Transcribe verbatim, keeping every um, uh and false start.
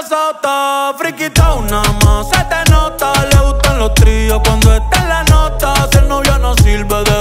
desata, friquita una más, se te nota. Le gustan los tríos cuando está en la nota. Si el novio no sirve de